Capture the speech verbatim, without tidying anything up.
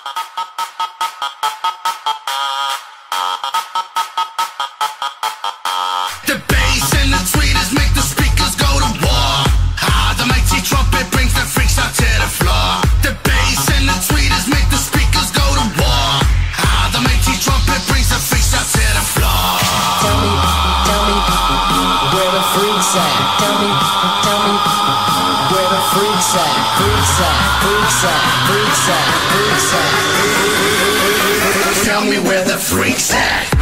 The bass and the tweeters make the speakers go to war. Ah, the mighty trumpet brings the freaks out to the floor. The bass and the tweeters make the speakers go to war. Ah, the mighty trumpet brings the freaks out to the floor. Tell me, tell me, where the freaks at? Tell me, tell me, where the freaks at? Freaks at, freaks at, freaks at, freaks at. Tell me where the freaks at.